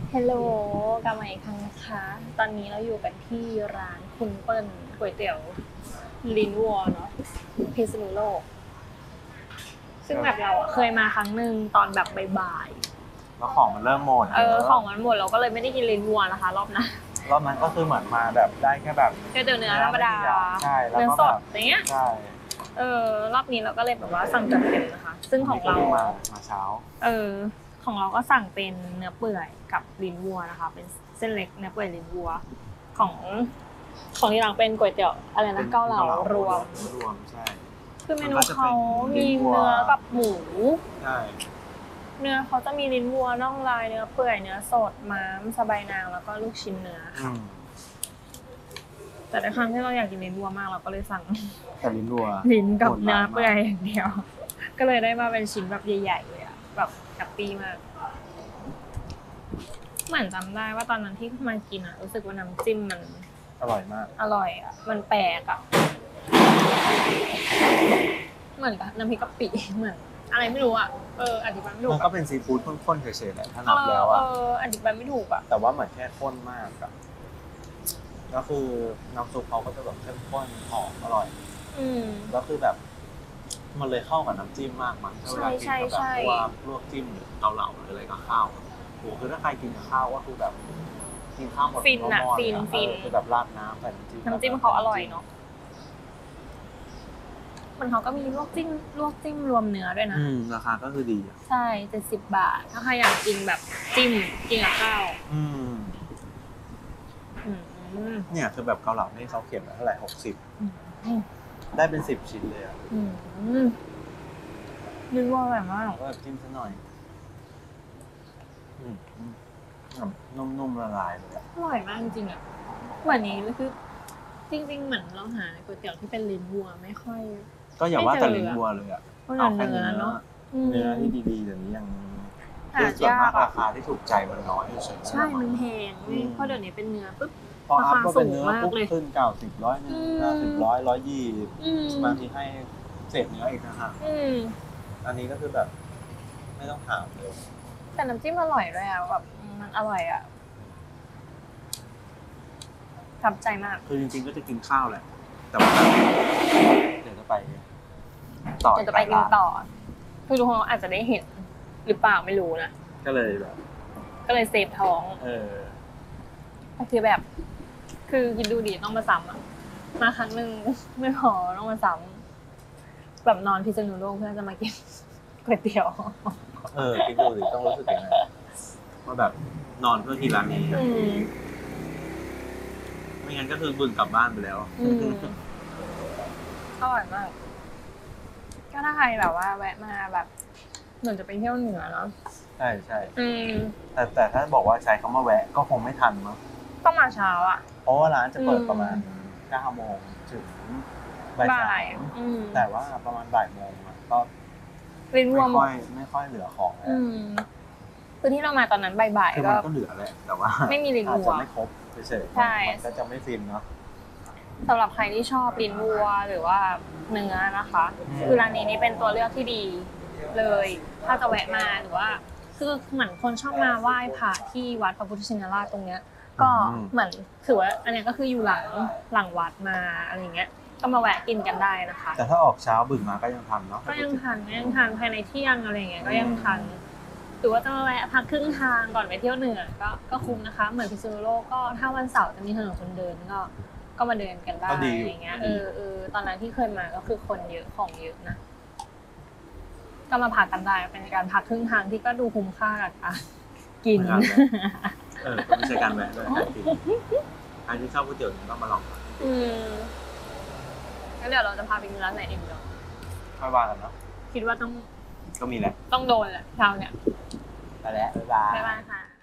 ฮัลโหลกลับมาอีกครั้งนะคะตอนนี้เราอยู่กันที่ร้านคุณเปิ้ลก๋วยเตี๋ยวลิ้นวัวเนาะพิษณุโลกซึ่งแบบเราเคยมาครั้งหนึ่งตอนแบบบ่ายแล้วของมันเริ่มหมดของมันหมดเราก็เลยไม่ได้กินลิ้นวัวนะคะรอบนั้นก็คือเหมือนมาแบบได้แค่แบบเนื้อธรรมดาใช่แล้วเนื้อก็สดอย่างเงี้ยใช่รอบนี้เราก็เลยแบบว่าสั่งจัดเต็มนะคะซึ่งของเรามาเช้าของเราก็สั่งเป็นเนื้อเปื่อยกับลิ้นวัวนะคะเป็นเส้นเล็กเนื้อเปื่อยลิ้นวัวของที่ร้านเป็นก๋วยเตี๋ยวอะไรนะเกาเหลารวมใช่คือเมนูเขามีเนื้อกับหมูใช่เนื้อเขาจะมีลิ้นวัวน่องลายเนื้อเปื่อยเนื้อสดม้ามสะใบนางแล้วก็ลูกชิ้นเนื้อค่ะแต่ในครั้งที่เราอยากกินลิ้นวัวมากเราก็เลยสั่งแต่ลิ้นวัวลิ้นกับเนื้อเปื่อยอย่างเดียวก็เลยได้มาเป็นชิ้นแบบใหญ่ๆเลยอะแบบแฮปปี้มากเหมือนจำได้ว่าตอนนั้นที่มากินอะรู้สึกว่าน้ำจิ้มมันอร่อยมากอร่อยอะมันแปลกอะเหมือนกับน้ำพริกกะปิเหมือนอะไรไม่รู้อะอธิบายไม่ถูกมันก็เป็นซีฟู้ดข้นๆเฉยๆแหละถ้านับแล้วอะอธิบายไม่ถูกอะแต่ว่าเหมือนแค่ข้นมากอะก็คือน้ำซุปเขาก็จะแบบเข้มข้นหอมอร่อยแล้วคือแบบมันเลยเข้ากับน้ำจิ้มมากมั้งถ้าเวลากินกับแบบพวกลวกจิ้มหรือเกาเหลาหรืออะไรกับข้าวโหคือถ้าใครกินกับข้าวก็คือแบบกินข้าวหมดฟินอะฟินคือแบบราดน้ำใส่น้ำจิ้มเขาอร่อยเนาะมันเขาก็มีลวกจิ้มรวมเนื้อด้วยนะราคาก็คือดีใช่70 บาทถ้าใครอยากกินแบบจิ้มกินกับข้าวเนี่ยคือแบบเกาเหลานี่เขาเขียนมาเท่าไหร่60ได้เป็น10 ชิ้นเลยอ่ะนึกว่าแบบว่าก็จิ้มซะหน่อยนุ่มๆละลายเลยอร่อยมากจริงๆอ่ะเหมือนนี้คือจริงๆเหมือนเราหาก๋วยเตี๋ยวที่เป็นลิ้นวัวไม่ค่อยก็อย่าว่าแต่ลิ้นวัวเลยอ่ะเอาแค่เนื้อเนาะเนื้อที่ดีๆแบบนี้ยังส่วนมากราคาที่ถูกใจมันน้อยใช่มันแพงเพราะเดี๋ยวนี้เป็นเนื้อปุ๊บพออัพก็เป็นเนื้อปุ๊บขึ้น90 100 120 120บางทีให้เศษเนื้ออีกนะคะอันนี้ก็คือแบบไม่ต้องถามเลยแต่น้ำจิ้มอร่อยด้วยอ่ะแบบมันอร่อยอ่ะทำใจมากคือจริงๆก็จะกินข้าวแหละแต่ว่าเดี๋ยวจะไปกินต่อคือทุกคนอาจจะได้เห็นหรือเปล่าไม่รู้นะก็เลยเซฟท้องคือแบบคือคิดดูดิต้องมาซ้ำอ่ะมาครั้งหนึ่งไม่พอต้องมาซ้ำแบบนอนพิษณุโลกเพื่อจะมากินก๋วยเตี๋ยวคิดดูดิต้องรู้สึกยังไงว่าแบบนอนเพื่อที่ร้านนี้ไม่งั้นก็คือบึ่งกลับบ้านไปแล้วอร่อยมากก็ถ้าใครแบบว่าแวะมาแบบเหมือนจะไปเที่ยวเหนือเนาะใช่แต่ถ้าบอกว่าใช้คำว่าแวะก็คงไม่ทันมั้งต้องมาเช้าอ่ะเพราะว่าร้านจะเปิดประมาณ9 โมงถึงบ่าย3แต่ว่าประมาณบ่ายโมงก็ไม่ค่อยเหลือของคือที่เรามาตอนนั้นบ่ายๆก็เหลือแหละแต่ว่าไม่มีลิ้นวัวอาจจะไม่ครบเฉยๆมันก็จะไม่ฟินเนาะสำหรับใครที่ชอบลิ้นวัวหรือว่าเนื้อนะคะคือร้านนี้นี่เป็นตัวเลือกที่ดีเลยถ้าจะแวะมาหรือว่าคือเหมือนคนชอบมาไหว้พระที่วัดพระพุทธชินราชตรงเนี้ยก็เหมือนถือว่าอันนี้ก็คืออยู่หลังวัดมาอะไรเงี้ยก็มาแวะกินกันได้นะคะแต่ถ้าออกเช้าบึ่งมาก็ยังทันเนาะก็ยังทันภายในเที่ยงอะไรเงี้ยก็ยังทันหรือว่าจะมาแวะพักครึ่งทางก่อนไปเที่ยวเหนือก็คุ้มนะคะเหมือนพิษณุโลกก็ถ้าวันเสาร์จะมีถนนคนเดินก็มาเดินกันได้อะไรเงี้ยตอนนั้นที่เคยมาก็คือคนเยอะของเยอะนะก็มาพักกันได้เป็นการพักครึ่งทางที่ก็ดูคุ้มค่ากับการกินก็ไม่ใช่การแวะด้วยการกินใครที่ชอบก๋วยเตี๋ยวต้องมาลองงั้นเดี๋ยวเราจะพาไปกินร้านไหนอีกเนาะค่อยว่ากันเนาะคิดว่าก็มีแหละต้องโดนแหละเช้าเนี่ยไปแล้วบ๊ายบายค่ะ